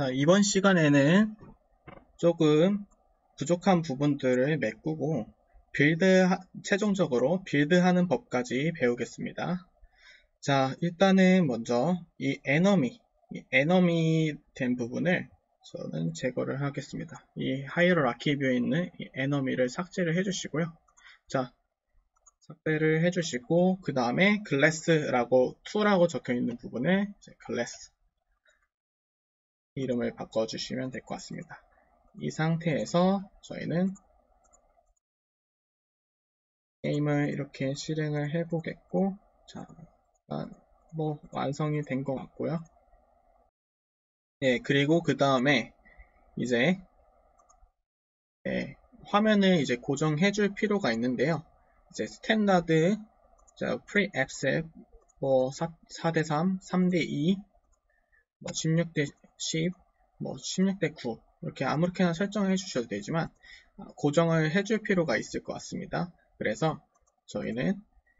자, 이번 시간에는 조금 부족한 부분들을 메꾸고 최종적으로 빌드하는 법까지 배우겠습니다. 자, 일단은 먼저 이 에너미 된 부분을 저는 제거를 하겠습니다. 이 하이어라키 뷰에 있는 이 에너미를 삭제를 해주시고요. 자, 삭제를 해주시고 그 다음에 클래스라고 2라고 적혀있는 부분을 클래스 이름을 바꿔주시면 될 것 같습니다. 이 상태에서 저희는 게임을 이렇게 실행을 해보겠고, 자, 뭐 완성이 된 것 같고요. 예, 그리고 그 다음에 이제 화면을 이제 고정해 줄 필요가 있는데요. 이제 스탠다드, 자, 프리앱셋 뭐 4대3, 3대2, 뭐 16대10, 뭐 16대9 이렇게 아무렇게나 설정을 해주셔도 되지만 고정을 해줄 필요가 있을 것 같습니다. 그래서 저희는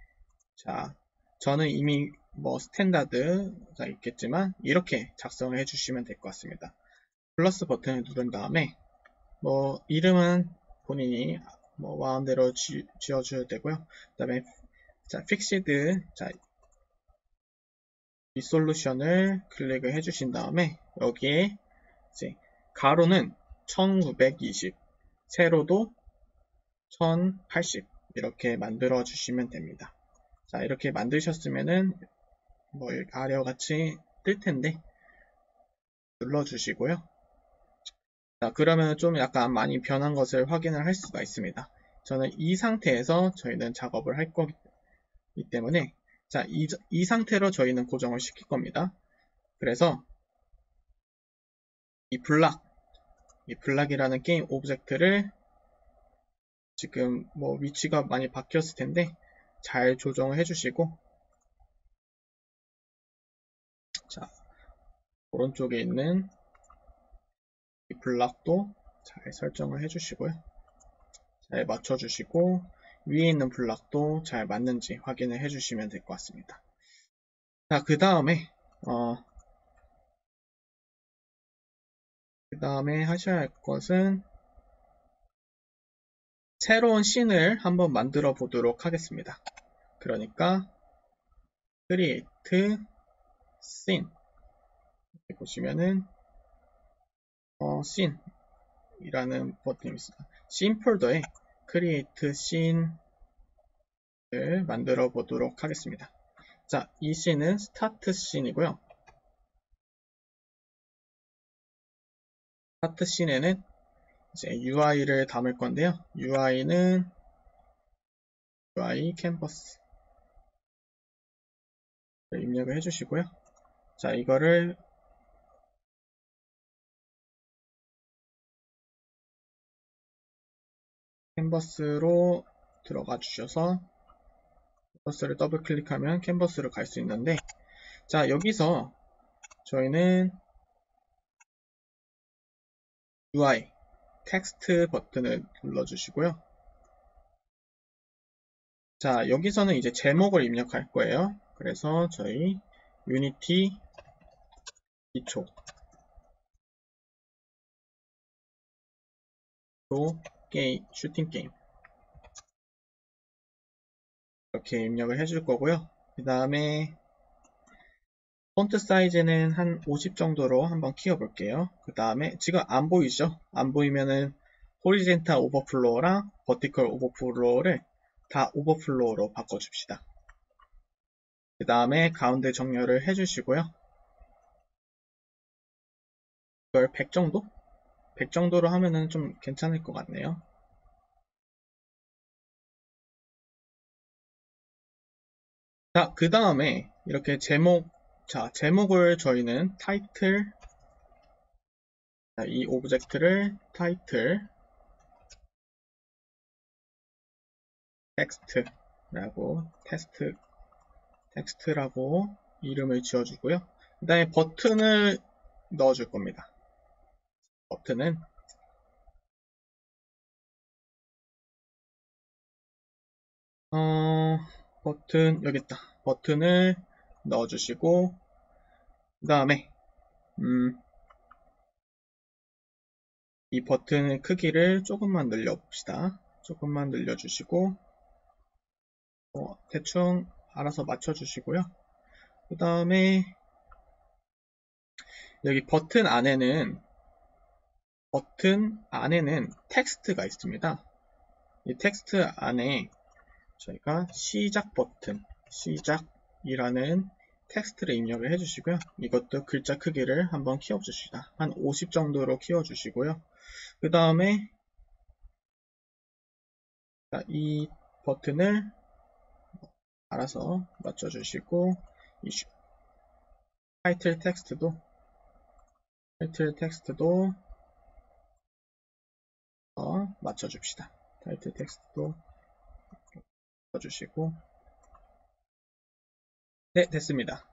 저는 이미 뭐 스탠다드가 있겠지만 이렇게 작성을 해주시면 될 것 같습니다. 플러스 버튼을 누른 다음에 뭐 이름은 본인이 뭐 마음대로 지어주셔도 되고요. 그 다음에 픽시드 리솔루션을 클릭을 해주신 다음에 여기에 이제 가로는 1920, 세로도 1080 이렇게 만들어 주시면 됩니다. 자, 이렇게 만드셨으면은 뭐 아래와 같이 뜰 텐데 눌러 주시고요. 자, 그러면 좀 약간 많이 변한 것을 확인을 할 수가 있습니다. 저는 이 상태에서 저희는 작업을 할 거기 때문에 자, 이 상태로 저희는 고정을 시킬 겁니다. 그래서 이 블락이라는 게임 오브젝트를 지금 뭐 위치가 많이 바뀌었을 텐데 잘 조정을 해주시고, 자, 오른쪽에 있는 이 블락도 잘 설정을 해주시고요. 잘 맞춰주시고 위에 있는 블락도 잘 맞는지 확인을 해주시면 될 것 같습니다. 자, 그 다음에 하셔야 할 것은 새로운 씬을 한번 만들어 보도록 하겠습니다. 그러니까 create scene 이렇게 보시면은 scene 이라는 버튼이 있습니다. 씬 폴더에 create scene을 만들어 보도록 하겠습니다. 자, 이 씬은 스타트 씬이고요. 스타트 씬에는 이제 UI를 담을 건데요. UI는 UI 캔버스 입력을 해주시고요. 자, 이거를 캔버스로 들어가 주셔서 캔버스를 더블 클릭하면 캔버스로 갈 수 있는데, 자, 여기서 저희는 UI 텍스트 버튼을 눌러주시고요. 자, 여기서는 이제 제목을 입력할 거예요. 그래서 저희 유니티 기초 게임, 슈팅 게임 이렇게 입력을 해줄 거고요. 그 다음에 폰트 사이즈는 한 50 정도로 한번 키워볼게요. 그 다음에 지금 안 보이죠? 안 보이면은 호리젠탈 오버플로우랑 버티컬 오버플로우를 다 오버플로우로 바꿔줍시다. 그 다음에 가운데 정렬을 해주시고요. 이걸 100 정도? 100 정도로 하면은 좀 괜찮을 것 같네요. 자, 그 다음에 이렇게 제목을 저희는 타이틀, 이 오브젝트를 타이틀 텍스트라고 이름을 지어주고요. 그 다음에 버튼을 넣어줄 겁니다. 버튼은 여기 있다. 버튼을 넣어주시고 그 다음에 이 버튼의 크기를 조금만 늘려봅시다. 조금만 늘려주시고 대충 알아서 맞춰주시고요. 그 다음에 여기 버튼 안에는 텍스트가 있습니다. 이 텍스트 안에 저희가 시작 버튼, 시작이라는 텍스트를 입력을 해주시고요. 이것도 글자 크기를 한번 키워주시다. 한 50 정도로 키워주시고요. 그 다음에 이 버튼을 알아서 맞춰주시고 이 타이틀 텍스트도 맞춰줍시다. 타이틀 텍스트도 맞춰주시고 네, 됐습니다.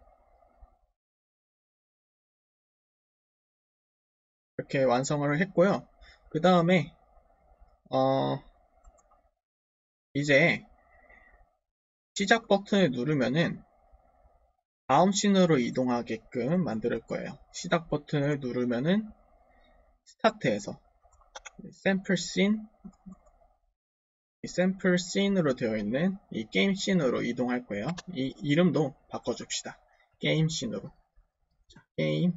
이렇게 완성을 했고요. 그 다음에 이제 시작 버튼을 누르면은 다음 씬으로 이동하게끔 만들 거예요. 시작 버튼을 누르면은 스타트에서 샘플 씬으로 되어 있는 이 게임 씬으로 이동할 거예요. 이 이름도 바꿔줍시다. 게임 씬으로. 자, 게임으로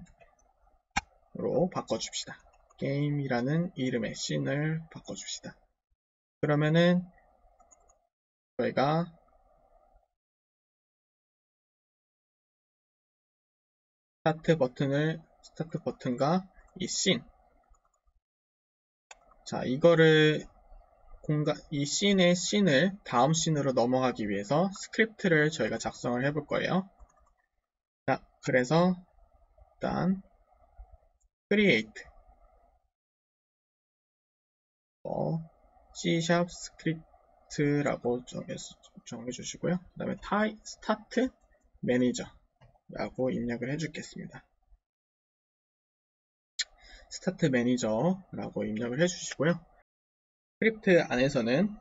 바꿔줍시다. 게임이라는 이름의 씬을 바꿔줍시다. 그러면은 저희가 스타트 버튼과 이 씬. 자, 이거를 이 씬의 씬을 다음 씬으로 넘어가기 위해서 스크립트를 저희가 작성을 해볼 거예요. 자, 그래서 일단 create C# 스크립트라고 정해주시고요. 그 다음에 start manager라고 입력을 해주겠습니다. 스타트 매니저라고 입력을 해주시고요. 스크립트 안에서는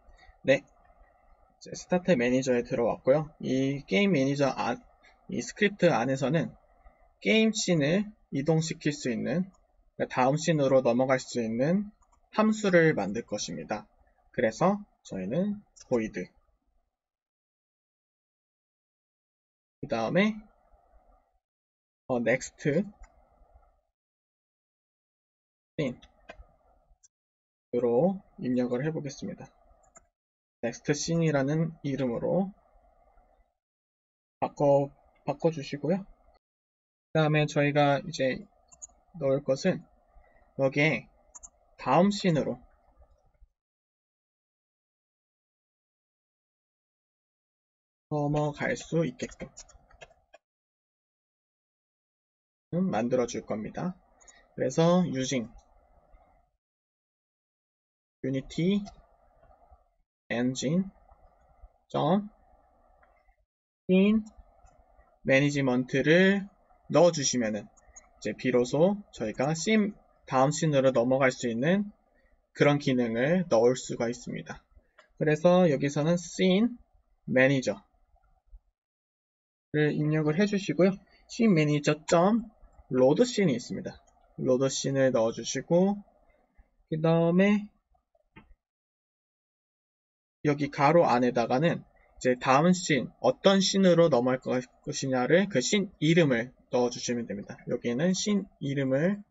스타트 매니저에 들어왔고요. 이 게임 매니저 이 스크립트 안에서는 게임 씬을 이동시킬 수 있는, 다음 씬으로 넘어갈 수 있는 함수를 만들 것입니다. 그래서 저희는 void 그 다음에 next scene으로 입력을 해보겠습니다. next scene이라는 이름으로 바꿔주시고요. 그 다음에 저희가 이제 넣을 것은 여기에 다음 씬으로 넘어갈 수 있게끔 만들어 줄 겁니다. 그래서 using unity engine scene management를 넣어주시면은 이제 비로소 저희가 다음 씬으로 넘어갈 수 있는 그런 기능을 넣을 수가 있습니다. 그래서 여기서는 scene manager를 입력을 해주시고요. scene manager load scene이 있습니다. load scene을 넣어주시고 그 다음에 여기 가로 안에다가는 이제 다음 씬, 어떤 씬으로 넘어갈 것이냐를 그 씬 이름을 넣어주시면 됩니다. 여기에는 씬 이름을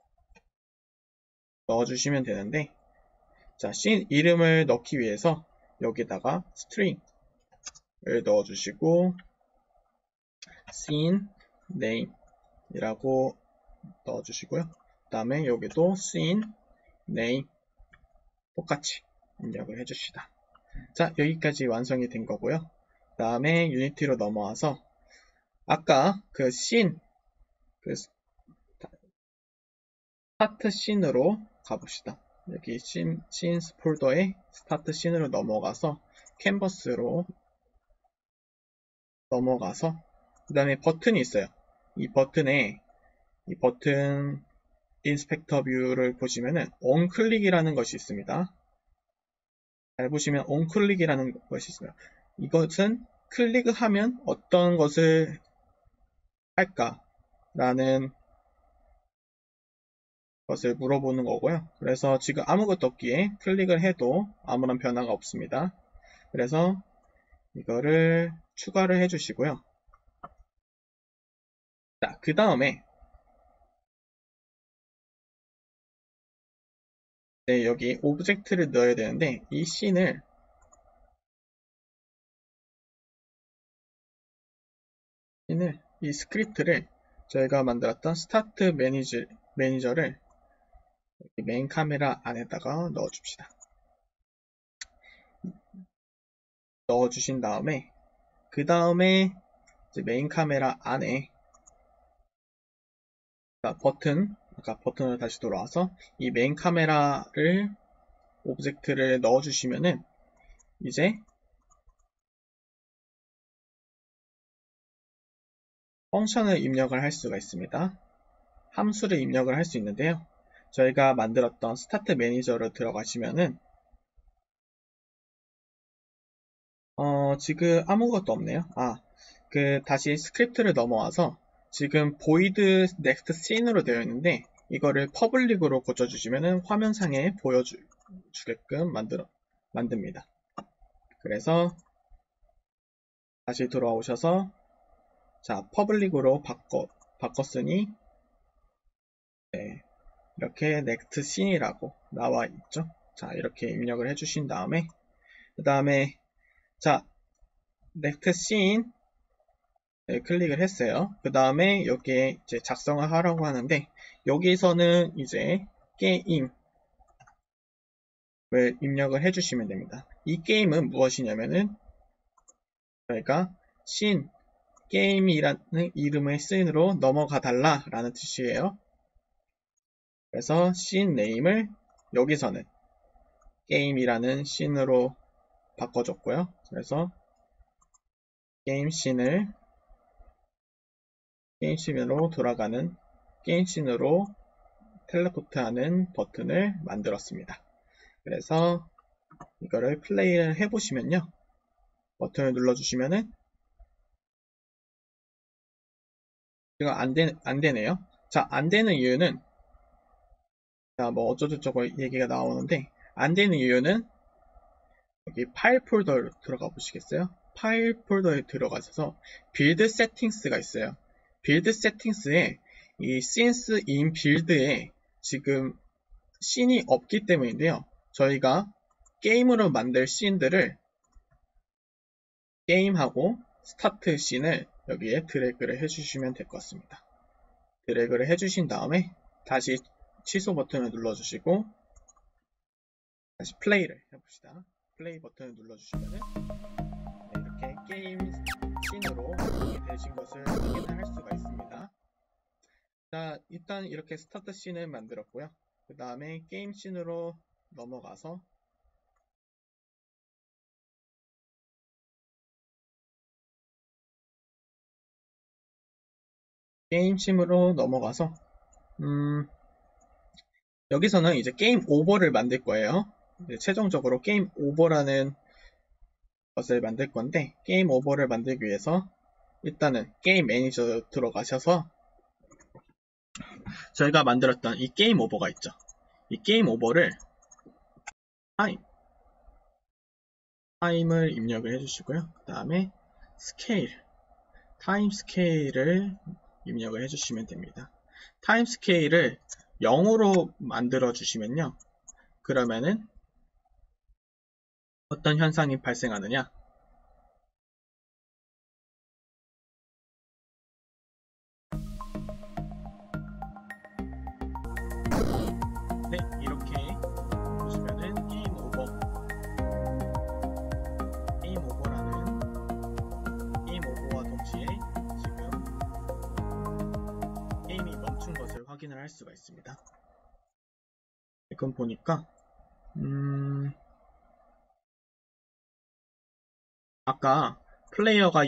넣어주시면 되는데, 자, 씬 이름을 넣기 위해서 여기다가 string을 넣어주시고, scene name 이라고 넣어주시고요. 그 다음에 여기도 scene name 똑같이 입력을 해줍시다. 자, 여기까지 완성이 된 거고요. 그 다음에 유니티로 넘어와서 아까 그 스타트 씬으로 가봅시다. 여기 씬스 폴더에 스타트 씬으로 넘어가서 캔버스로 넘어가서 그 다음에 버튼이 있어요. 이 버튼 인스펙터 뷰를 보시면은 onClick이라는 것이 있습니다. 잘 보시면 onClick이라는 것이 있어요. 이것은 클릭하면 어떤 것을 할까라는 것을 물어보는 거고요. 그래서 지금 아무것도 없기에 클릭을 해도 아무런 변화가 없습니다. 그래서 이거를 추가를 해주시고요. 자, 그 다음에 네, 여기 오브젝트를 넣어야 되는데 이 씬을 이 스크립트를 저희가 만들었던 스타트 매니저를 메인 카메라 안에다가 넣어줍시다. 넣어주신 다음에 그 다음에 메인 카메라 안에 아까 버튼을 다시 돌아와서 이 메인 카메라를 오브젝트를 넣어주시면은 이제 펑션을 입력을 할 수가 있습니다. 함수를 입력을 할 수 있는데요. 저희가 만들었던 스타트 매니저로 들어가시면은 지금 아무것도 없네요. 다시 스크립트를 넘어와서 지금 void next scene으로 되어 있는데 이거를 퍼블릭으로 고쳐주시면은 화면상에 보여주게끔 만듭니다. 그래서 다시 돌아오셔서 자, 퍼블릭으로 바꿨으니 네, 이렇게 next scene이라고 나와 있죠. 자, 이렇게 입력을 해주신 다음에 그 다음에 자, next scene 네, 클릭을 했어요. 그 다음에 여기에 이제 작성을 하라고 하는데 여기서는 이제 게임을 입력을 해주시면 됩니다. 이 게임은 무엇이냐면은 저희가 씬 게임이라는 이름의 씬으로 넘어가 달라 라는 뜻이에요. 그래서 씬 네임을 여기서는 게임이라는 씬으로 바꿔줬고요. 그래서 게임 씬으로 돌아가는 게임 씬으로 텔레포트하는 버튼을 만들었습니다. 그래서 이거를 플레이를 해보시면요. 버튼을 눌러주시면은 지금 안 되네요. 자, 안 되는 이유는 자, 뭐 어쩌고저쩌고 얘기가 나오는데 안 되는 이유는 여기 파일 폴더로 들어가 보시겠어요? 파일 폴더에 들어가셔서 빌드 세팅스가 있어요. 빌드 세팅스에 이 since in build에 지금 씬이 없기 때문인데요. 저희가 게임으로 만들 씬들을 게임하고 스타트 씬을 여기에 드래그를 해주시면 될 것 같습니다. 드래그를 해주신 다음에 다시 취소 버튼을 눌러주시고 다시 플레이를 해봅시다. 플레이 버튼을 눌러주시면 네, 이렇게 게임 씬으로 되신 것을 확인할 수가 있습니다. 자, 일단 이렇게 스타트 씬을 만들었고요. 그 다음에 게임 씬으로 넘어가서 여기서는 이제 게임 오버를 만들 거예요. 최종적으로 게임 오버라는 것을 만들 건데 게임 오버를 만들기 위해서 일단은 게임 매니저 들어가셔서 저희가 만들었던 이 게임 오버가 있죠. 이 게임 오버를 타임을 입력을 해주시고요. 그 다음에 타임 스케일을 입력을 해주시면 됩니다. 타임 스케일을 0으로 만들어 주시면요. 그러면은 어떤 현상이 발생하느냐? 네, 이렇게 보시면은 게임 오버와 동시에 지금 게임이 멈춘 것을 확인을 할 수가 있습니다. 지금 보니까 아까 플레이어가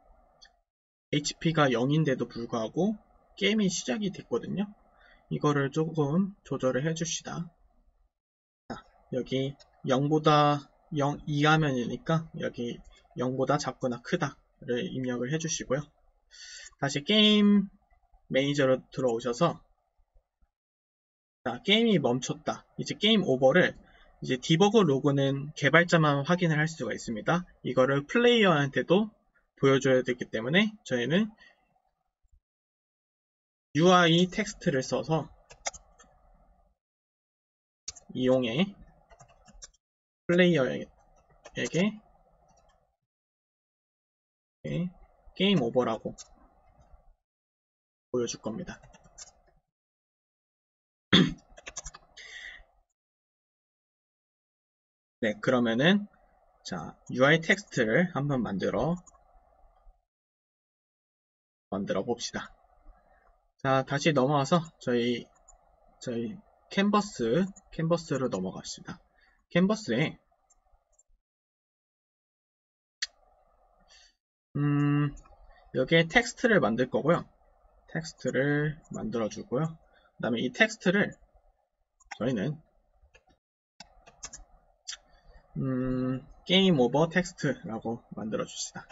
HP가 0인데도 불구하고 게임이 시작이 됐거든요. 이거를 조금 조절을 해줍시다. 자, 여기 0보다 0 이하면이니까 여기 0보다 작거나 크다를 입력을 해주시고요. 다시 게임 매니저로 들어오셔서 자, 게임이 멈췄다. 이제 게임 오버를 이제 디버그 로그는 개발자만 확인을 할 수가 있습니다. 이거를 플레이어한테도 보여줘야 되기 때문에 저희는 UI 텍스트를 써서 이용해 플레이어에게 게임 오버라고 보여줄 겁니다. 네, 그러면은 자, UI 텍스트를 한번 만들어 봅시다. 자, 다시 넘어와서 저희 캔버스로 넘어갑시다. 캔버스에 여기에 텍스트를 만들 거고요. 텍스트를 만들어 주고요. 그 다음에 이 텍스트를 저희는 게임 오버 텍스트라고 만들어 줍시다.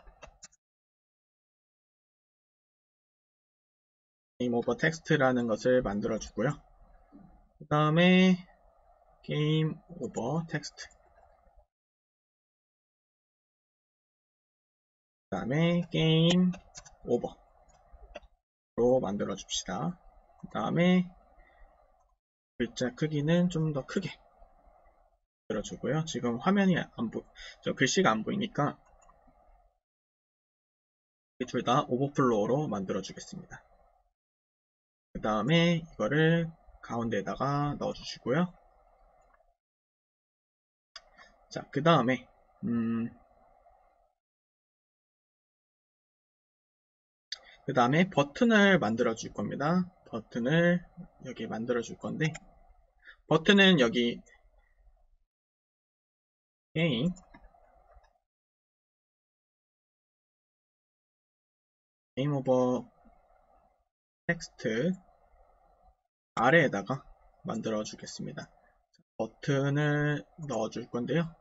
게임 오버 텍스트라는 것을 만들어 주고요. 그 다음에 게임 오버 텍스트, 그 다음에 게임 오버로 만들어 줍시다. 그 다음에 글자 크기는 좀 더 크게 만들어주고요. 지금 화면이 글씨가 안 보이니까 둘 다 오버플로우로 만들어 주겠습니다. 그 다음에 이거를 가운데에다가 넣어 주시고요. 자, 그 다음에 버튼을 만들어 줄 겁니다. 버튼을 여기 만들어 줄 건데, 버튼은 여기 게임 오버 텍스트 아래에다가 만들어 주겠습니다. 버튼을 넣어 줄 건데요.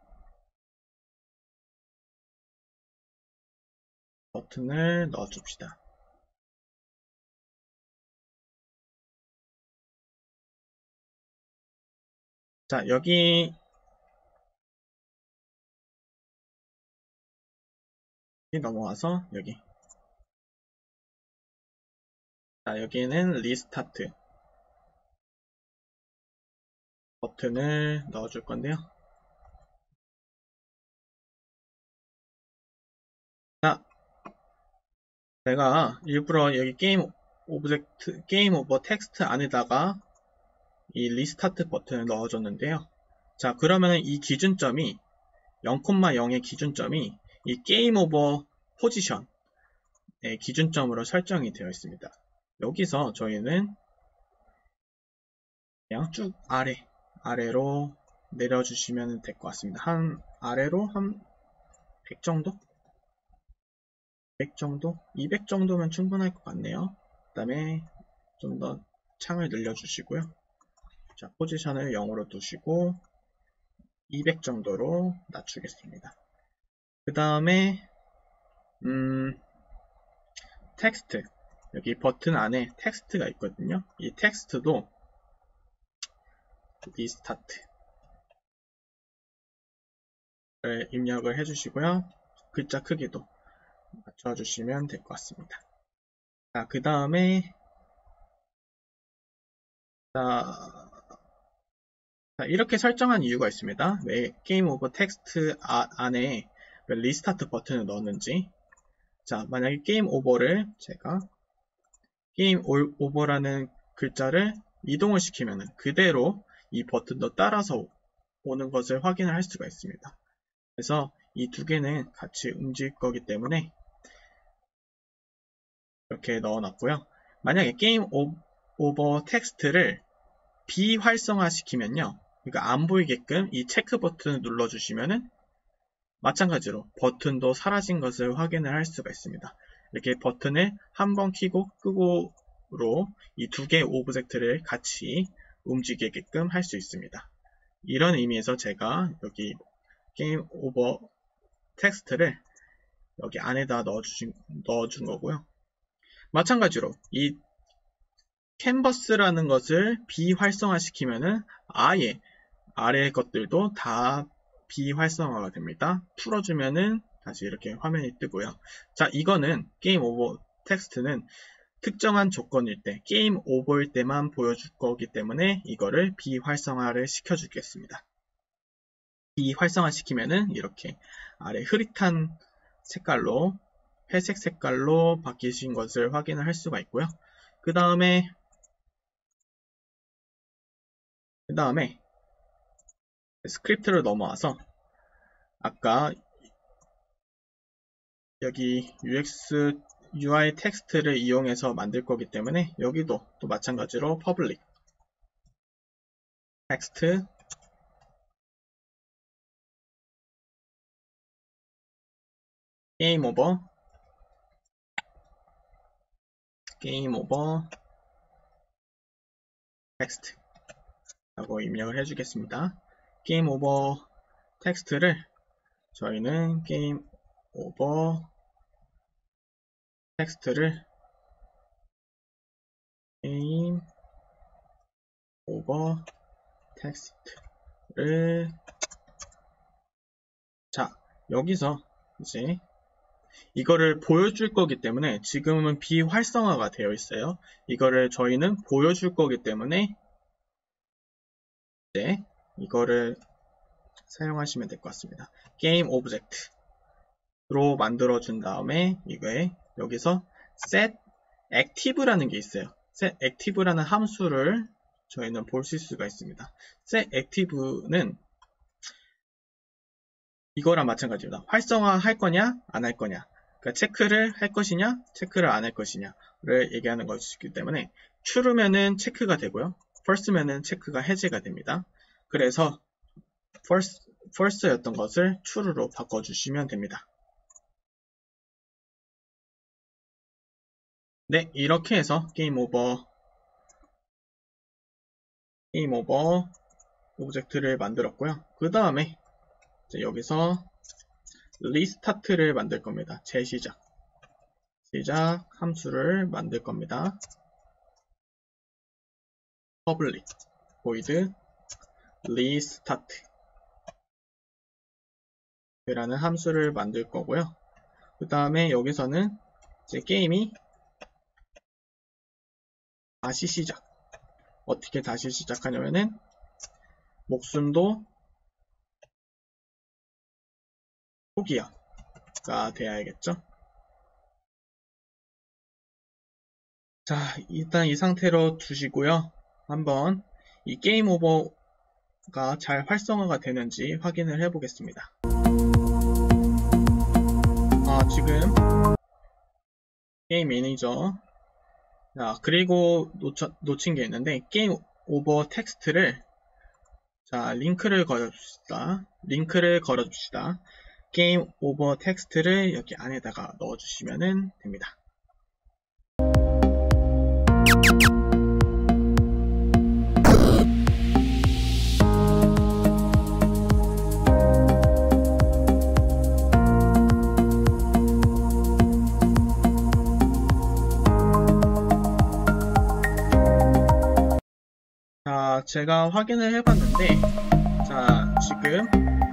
버튼을 넣어 줍시다. 자, 여기 넘어와서 여기. 자, 여기는 리스타트 버튼을 넣어줄 건데요. 자, 내가 일부러 여기 게임 오버 텍스트 안에다가 이 리스타트 버튼을 넣어줬는데요. 자, 그러면 이 기준점이 0,0의 기준점이 이 게임 오버 포지션의 기준점으로 설정이 되어 있습니다. 여기서 저희는 그냥 쭉 아래로 내려주시면 될 것 같습니다. 아래로 한 100 정도? 100 정도? 200 정도면 충분할 것 같네요. 그 다음에 좀 더 창을 늘려주시고요. 자, 포지션을 0으로 두시고 200 정도로 낮추겠습니다. 그 다음에 텍스트, 여기 버튼 안에 텍스트가 있거든요. 이 텍스트도 리스타트를 입력을 해주시고요. 글자 크기도 맞춰주시면 될 것 같습니다. 자, 그 다음에 이렇게 설정한 이유가 있습니다. 왜 게임 오버 텍스트 안에 왜 리스타트 버튼을 넣었는지. 자, 만약에 게임 오버를 제가 게임 오버라는 글자를 이동을 시키면 그대로 이 버튼도 따라서 오는 것을 확인을 할 수가 있습니다. 그래서 이 두 개는 같이 움직일 거기 때문에 이렇게 넣어놨고요. 만약에 게임 오버 텍스트를 비활성화 시키면요. 그러니까 안 보이게끔 이 체크 버튼을 눌러주시면은 마찬가지로 버튼도 사라진 것을 확인을 할 수가 있습니다. 이렇게 버튼을 한번 켜고 끄고로 이 두 개의 오브젝트를 같이 움직이게끔 할 수 있습니다. 이런 의미에서 제가 여기 게임 오버 텍스트를 여기 안에다 넣어준 거고요. 마찬가지로 이 캔버스라는 것을 비활성화시키면은 아예 아래 것들도 다 비활성화가 됩니다. 풀어주면은 다시 이렇게 화면이 뜨고요. 자, 이거는 게임 오버 텍스트는 특정한 조건일 때, 게임 오버일 때만 보여줄 거기 때문에 이거를 비활성화를 시켜주겠습니다. 비활성화 시키면은 이렇게 아래 흐릿한 색깔로, 회색 색깔로 바뀌신 것을 확인을 할 수가 있고요. 그 다음에 스크립트로 넘어와서 아까 여기 UI 텍스트를 이용해서 만들 거기 때문에 여기도 또 마찬가지로 public text game over text 라고 입력을 해주겠습니다. game over 텍스트를 저희는 game over 텍스트를 game over 텍스트를 자, 여기서 이제 이거를 보여줄 거기 때문에 지금은 비활성화가 되어 있어요. 이거를 저희는 보여줄 거기 때문에 이제 이거를 사용하시면 될 것 같습니다. 게임 오브젝트로 만들어 준 다음에 이거에 여기서 set active라는 게 있어요. set active라는 함수를 저희는 보실 수가 있습니다. set active는 이거랑 마찬가지입니다. 활성화 할 거냐 안 할 거냐, 그러니까 체크를 할 것이냐 체크를 안 할 것이냐를 얘기하는 것이기 때문에 true면은 체크가 되고요, false면은 체크가 해제가 됩니다. 그래서 false였던 것을 true로 바꿔주시면 됩니다. 네, 이렇게 해서 게임 오버 오브젝트를 만들었고요. 그 다음에 여기서 리스타트를 만들 겁니다. 재시작 함수를 만들 겁니다. public void restart 라는 함수를 만들 거고요. 그 다음에 여기서는 이제 게임이 다시 시작, 어떻게 다시 시작하냐면은 목숨도 초기화가 돼야겠죠. 자, 일단 이 상태로 두시고요. 한번 이 게임 오버가 잘 활성화가 되는지 확인을 해 보겠습니다. 지금 게임 매니저, 그리고 놓친 게 있는데 게임 오버 텍스트를 링크를 걸어줍시다. 게임 오버 텍스트를 여기 안에다가 넣어주시면 됩니다. 제가 확인을 해봤는데, 지금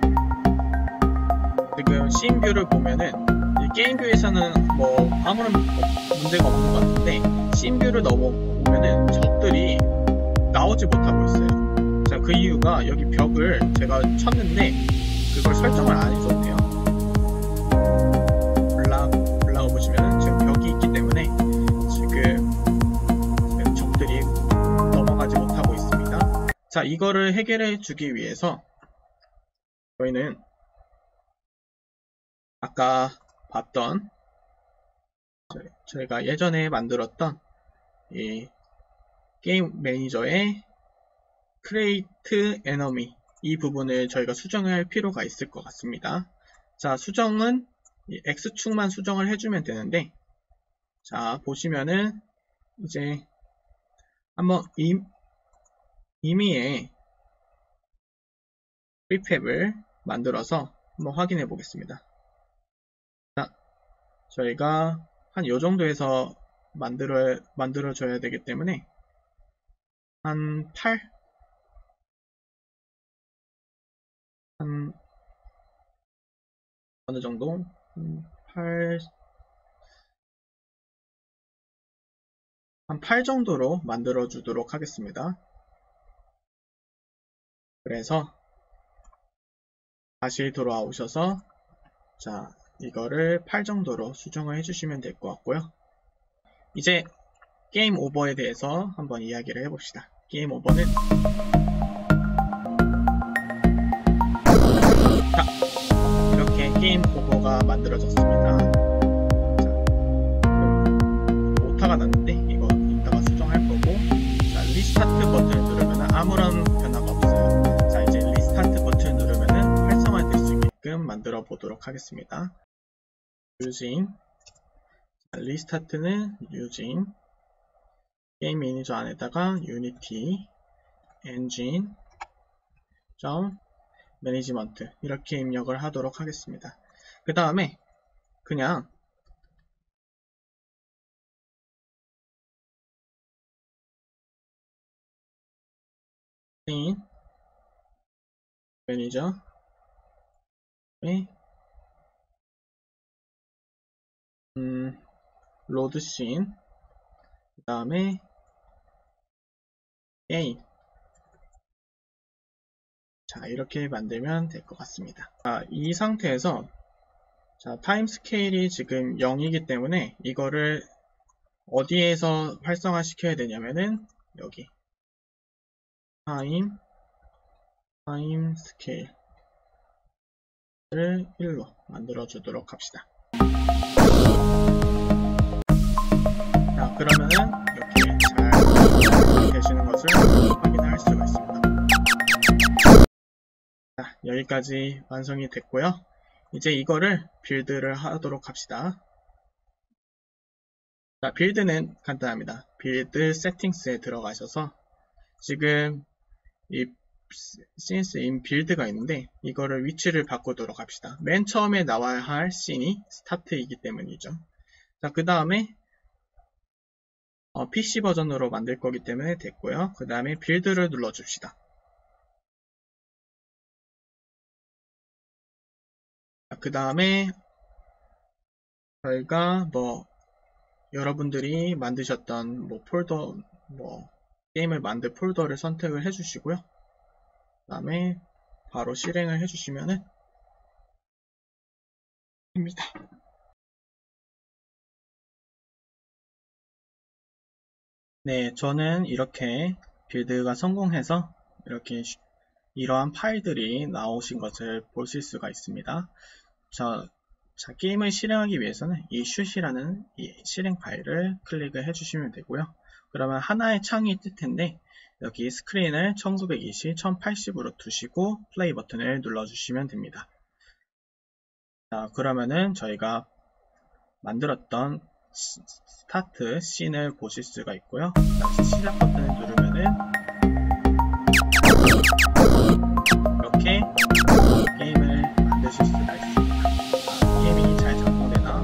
씬뷰를 보면은 게임뷰에서는 뭐 아무런 문제가 없는 것 같은데 씬뷰를 넘어보면은 적들이 나오지 못하고 있어요. 그 이유가 여기 벽을 제가 쳤는데 그걸 설정을 안 해줬네요. 올라가 보시면은 지금 벽이 있기 때문에 지금 적들이 넘어가지 못하고 있습니다. 이거를 해결해 주기 위해서 저희는 아까 봤던 저희가 예전에 만들었던 이 게임 매니저의 create enemy 이 부분을 저희가 수정할 필요가 있을 것 같습니다. 수정은 X축만 수정을 해주면 되는데, 보시면은 이제 한번 임의의 프리팹을 만들어서 한번 확인해 보겠습니다. 저희가 한 요 정도에서 만들어줘야 되기 때문에 한 8? 어느 정도? 8, 한 8 정도로 만들어 주도록 하겠습니다. 그래서 다시 돌아오셔서 자, 이거를 8 정도로 수정을 해주시면 될 것 같고요. 이제 게임 오버에 대해서 한번 이야기를 해봅시다. 게임 오버는 자, 이렇게 게임 오버가 만들어졌습니다. 자, 오타가 났는데 이거 이따가 수정할 거고, 자, 리스타트 버튼을 누르면 아무런 변화가 없어요. 자, 이제 리스타트 버튼을 누르면 활성화될 수 있게끔 만들어 보도록 하겠습니다. using, 자, 리스타트는 using 게임 매니저 안에다가 unity engine management 이렇게 입력을 하도록 하겠습니다. 그 다음에 그냥 scene 매니저에 로드 씬, 그 다음에 게임, 자, 이렇게 만들면 될 것 같습니다. 자, 이 상태에서 자, 타임 스케일이 지금 0이기 때문에 이거를 어디에서 활성화 시켜야 되냐면은 여기 타임 스케일을 1로 만들어 주도록 합시다. 자, 그러면은 이렇게 잘 되시는 것을 확인할 수가 있습니다. 자, 여기까지 완성이 됐고요. 이제 이거를 빌드를 하도록 합시다. 자, 빌드는 간단합니다. 빌드 세팅스에 들어가셔서 지금 이 씬스 인 빌드가 있는데 이거를 위치를 바꾸도록 합시다. 맨 처음에 나와야 할 씬이 스타트이기 때문이죠. 자, 그 다음에 PC 버전으로 만들 거기 때문에 됐고요. 그 다음에 빌드를 눌러줍시다. 그 다음에 저희가 여러분들이 만드셨던 폴더, 게임을 만들 폴더를 선택을 해주시고요. 그 다음에 바로 실행을 해주시면은 됩니다. 네, 저는 이렇게 빌드가 성공해서 이렇게 이러한 파일들이 나오신 것을 보실 수가 있습니다. 자, 게임을 실행하기 위해서는 이 슛이라는 이 실행 파일을 클릭을 해주시면 되고요. 그러면 하나의 창이 뜰 텐데 여기 스크린을 1920, 1080으로 두시고 플레이 버튼을 눌러주시면 됩니다. 자, 그러면은 저희가 만들었던 스타트 씬을 보실 수가 있고요. 다시 시작 버튼을 누르면은 이렇게 게임을 만드실 수가 있습니다. 게임이 잘 작동되나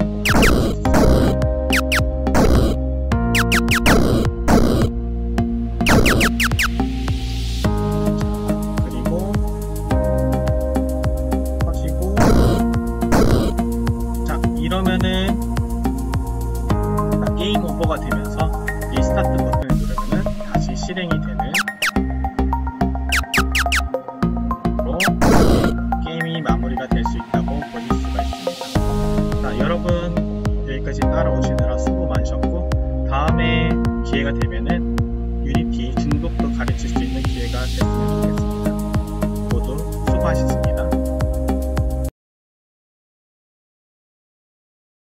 그리고 켜시고, 자, 이러면은 게임 오버가 되면서 이 스타트 버튼을 누르면은 다시 실행이 되는 게임이 마무리가 될 수 있다고 보실 수가 있습니다. 자, 여러분 여기까지 따라오시느라 수고 많으셨고, 다음에 기회가 되면은 유니티 중독도 가르칠 수 있는 기회가 됐으면 좋겠습니다. 모두 수고하셨습니다.